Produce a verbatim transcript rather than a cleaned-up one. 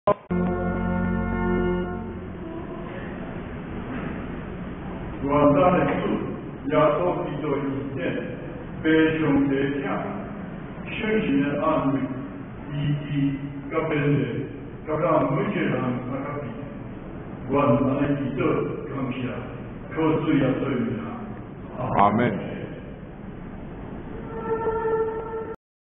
元旦的主，耶稣基督遇见，悲伤地听，圣神的安慰，医治甲便利，甲让每一个人啊较平安。愿安尼祈祷，感谢，靠主耶稣名。 阿门。